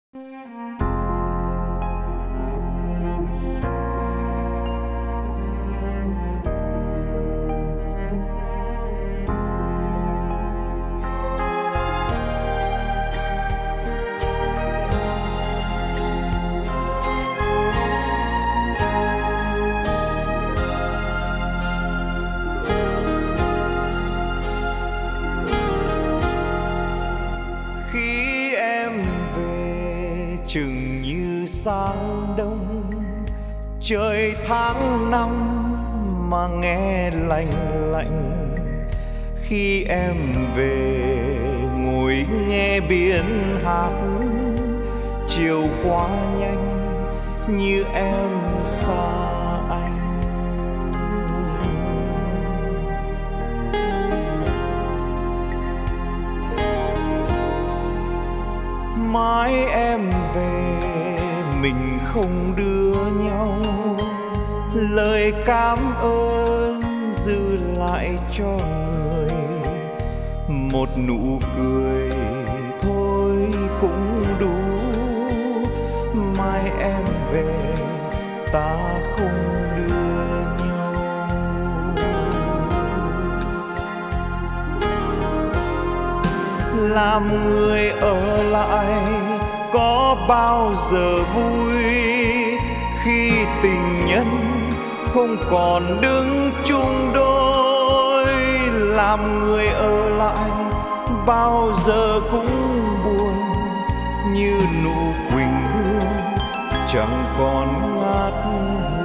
Chừng như sáng đông trời tháng năm mà nghe lạnh lạnh. Khi em về ngồi nghe biển hát, chiều qua nhanh như em xa anh. Mãi em về mình không đưa nhau, lời cảm ơn dư lại cho người. Một nụ cười thôi cũng đủ. Mai em về ta không đưa nhau. Làm người ở lại có bao giờ vui khi tình nhân không còn đứng chung đôi. Làm người ở lại bao giờ cũng buồn như nụ quỳnh hương chẳng còn ngát hương.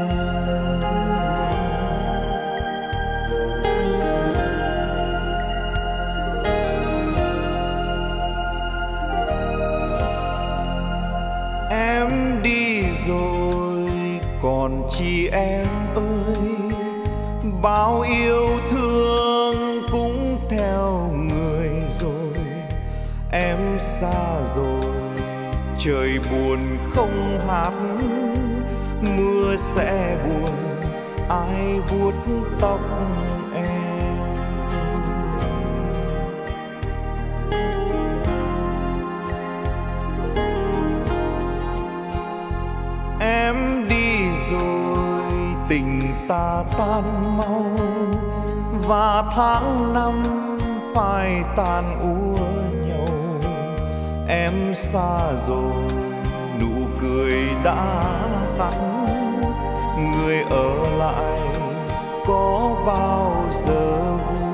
Em đi rồi còn chi em ơi, bao yêu thương cũng theo người rồi. Em xa rồi trời buồn không hát, mưa sẽ buồn ai vuốt tóc em. Em đi rồi tình ta tan mau, và tháng năm phải tàn úa nhau. Em xa rồi nụ cười đã tắt, người ở lại có bao giờ vui.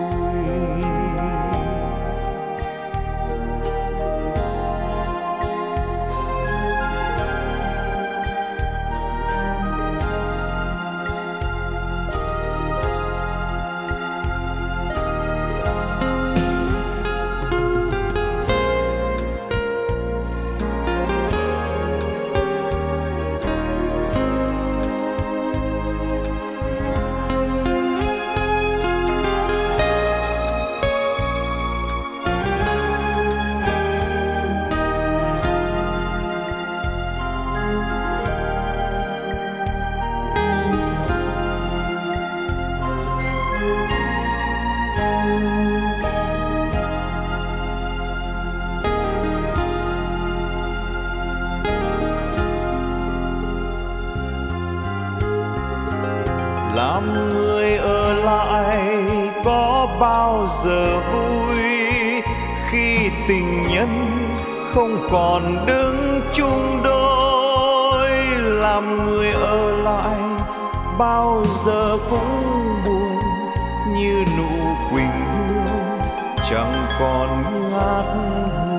Làm người ở lại có bao giờ vui khi tình nhân không còn đứng chung đôi. Làm người ở lại bao giờ cũng buồn như nụ quỳnh hương chẳng còn ngát hương.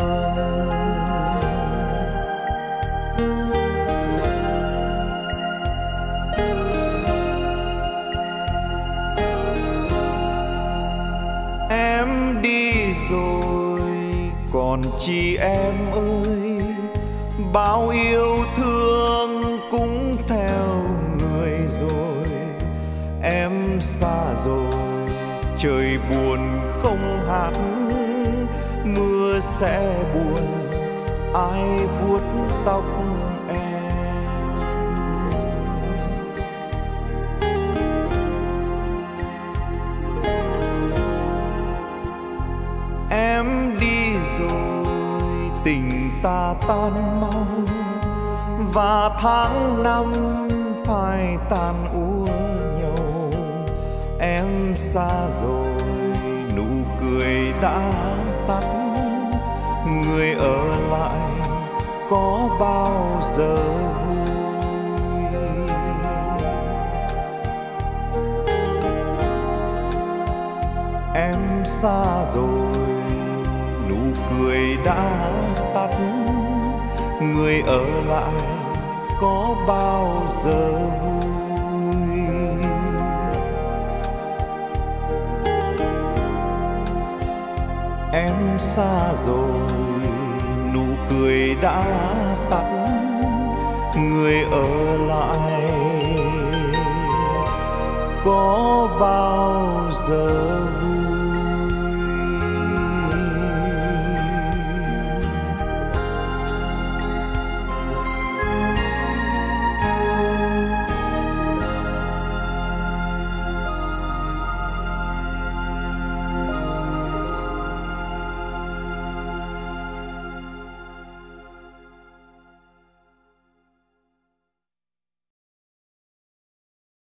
Em đi rồi còn chi em ơi, bao yêu thương cũng theo người rồi. Em xa rồi trời buồn không hát, mưa sẽ buồn ai vuốt tóc em. Em đi rồi tình ta tan mau và tháng năm phai tàn úa nhau. Em xa rồi, nụ cười đã tắt, người ở lại có bao giờ vui. Em xa rồi, nụ cười đã tắt, người ở lại có bao giờ vui. Em xa rồi, nụ cười đã tắt, người ở lại có bao giờ